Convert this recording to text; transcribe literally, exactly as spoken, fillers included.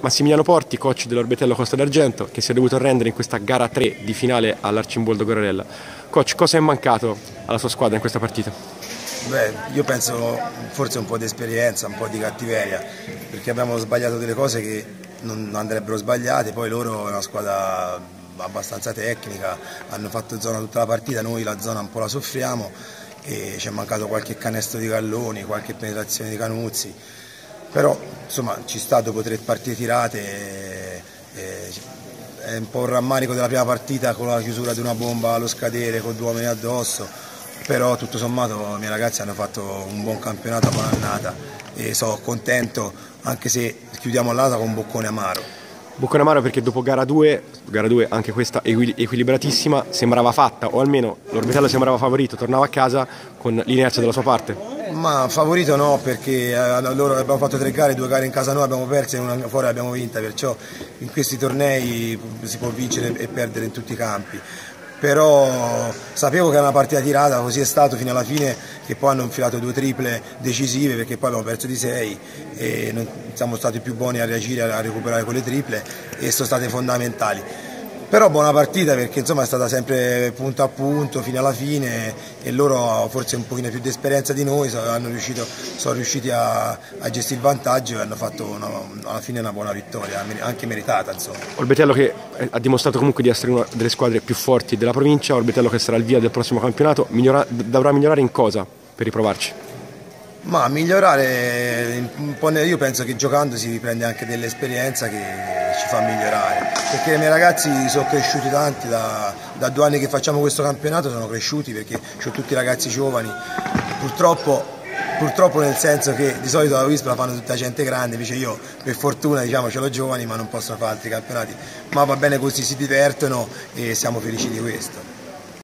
Massimiliano Porti, coach dell'Orbetello Costa d'Argento, che si è dovuto arrendere in questa gara tre di finale all'Arcimboldo Corarella. Coach, cosa è mancato alla sua squadra in questa partita? Beh, io penso forse un po' di esperienza, un po' di cattiveria, perché abbiamo sbagliato delle cose che non andrebbero sbagliate. Poi loro è una squadra abbastanza tecnica, hanno fatto zona tutta la partita, noi la zona un po' la soffriamo e ci è mancato qualche canestro di Galloni, qualche penetrazione di Canuzzi, però insomma ci sta dopo tre partite tirate, e, e, è un po' un rammarico della prima partita con la chiusura di una bomba allo scadere con due uomini addosso, però tutto sommato i miei ragazzi hanno fatto un buon campionato, buona annata e sono contento anche se chiudiamo l'annata con un boccone amaro. Boccone amaro perché dopo gara due, gara due anche questa equilibratissima, sembrava fatta, o almeno l'Orbetello sembrava favorito, tornava a casa con l'inerzia della sua parte. Ma favorito no, perché eh, loro abbiamo fatto tre gare, due gare in casa noi abbiamo perso e una fuori l'abbiamo vinta, perciò in questi tornei si può vincere e perdere in tutti i campi. Però sapevo che era una partita tirata, così è stato fino alla fine, che poi hanno infilato due triple decisive, perché poi abbiamo perso di sei e non siamo stati più buoni a reagire, a recuperare quelle triple e sono state fondamentali. Però buona partita, perché insomma è stata sempre punto a punto fino alla fine e loro forse un pochino più di esperienza di noi hanno riuscito, sono riusciti a, a gestire il vantaggio e hanno fatto una, alla fine una buona vittoria, anche meritata insomma. Orbetello che ha dimostrato comunque di essere una delle squadre più forti della provincia, Orbetello che sarà il via del prossimo campionato, migliora, dovrà migliorare in cosa per riprovarci? Ma migliorare, un po', io penso che giocando si riprende anche dell'esperienza che ci fa migliorare, perché i miei ragazzi sono cresciuti tanti, da, da due anni che facciamo questo campionato sono cresciuti, perché ho tutti i ragazzi giovani, purtroppo, purtroppo nel senso che di solito la Wisp la fanno tutta gente grande, invece io per fortuna diciamo ce l'ho giovani ma non possono fare altri campionati, ma va bene così, si divertono e siamo felici di questo.